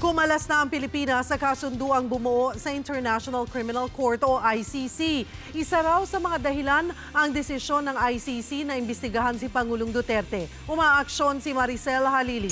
Kumalas na ang Pilipinas sa kasunduang bumuo sa International Criminal Court o ICC. Isa raw sa mga dahilan ang desisyon ng ICC na imbestigahan si Pangulong Duterte. Umaaksyon si Maricel Halili.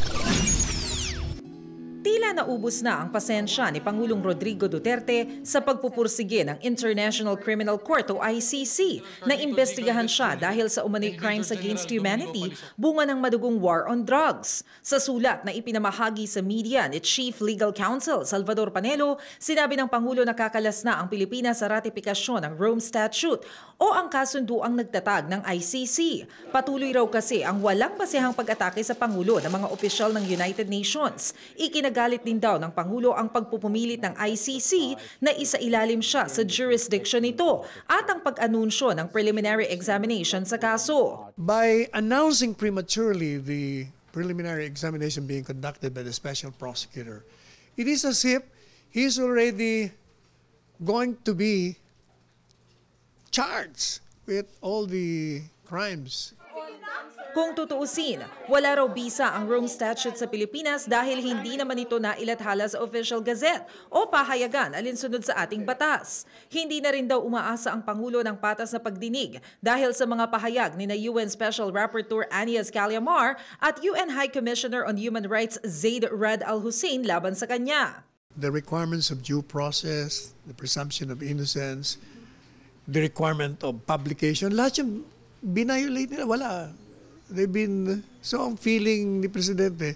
Tila naubos na ang pasensya ni Pangulong Rodrigo Duterte sa pagpupursige ng International Criminal Court o ICC na imbestigahan siya dahil sa umano'y crimes against humanity bunga ng madugong war on drugs. Sa sulat na ipinamahagi sa media ni Chief Legal Counsel Salvador Panelo, sinabi ng Pangulo na kakalas na ang Pilipinas sa ratifikasyon ng Rome Statute o ang kasunduang nagtatag ng ICC. Patuloy raw kasi ang walang basehang pag-atake sa Pangulo ng mga opisyal ng United Nations. Ikinagalit din daw ng Pangulo ang pagpupumilit ng ICC na isailalim siya sa jurisdiction nito at ang pag-anunsyo ng preliminary examination sa kaso. By announcing prematurely the preliminary examination being conducted by the special prosecutor, it is as if he's already going to be charged with all the crimes. Kung tutuusin, wala raw bisa ang Rome Statute sa Pilipinas dahil hindi naman ito nailathala sa Official Gazette o pahayagan alinsunod sa ating batas. Hindi na rin daw umaasa ang Pangulo ng patas na pagdinig dahil sa mga pahayag ni UN Special Rapporteur Anias Callamar at UN High Commissioner on Human Rights Zaid Rad Al Hussein laban sa kanya. The requirements of due process, the presumption of innocence, the requirement of publication, lahat yung binayolate nila, wala. They've been, so ang feeling ni Presidente,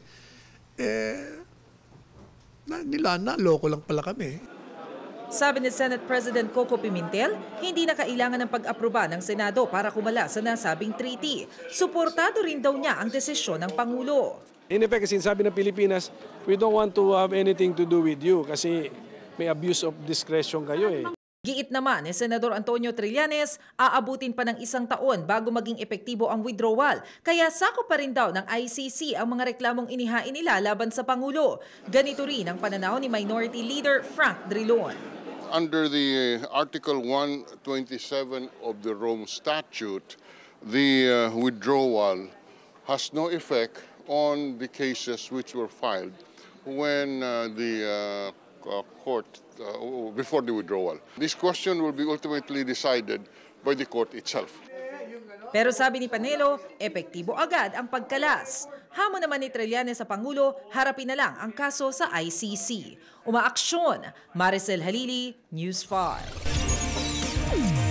naloko lang pala kami. Sabi ni Senate President Coco Pimentel, hindi na kailangan ng pag-aproba ng Senado para kumala sa nasabing treaty. Suportado rin daw niya ang desisyon ng Pangulo. In effect, kasi sabi ng Pilipinas, we don't want to have anything to do with you kasi may abuse of discretion kayo eh. Giit naman ni Senador Antonio Trillanes, aabutin pa ng 1 taon bago maging epektibo ang withdrawal. Kaya sakop pa rin daw ng ICC ang mga reklamong inihain nila laban sa Pangulo. Ganito rin ang pananaw ni Minority Leader Frank Drilon. Under the Article 127 of the Rome Statute, the withdrawal has no effect on the cases which were filed when the court before the withdrawal. This question will be ultimately decided by the court itself. Pero sabi ni Panelo, epektibo agad ang pagkalas. Hamon naman ni Trillanes sa Pangulo, harapin na lang ang kaso sa ICC. Umaaksyon, Maricel Halili, News 5.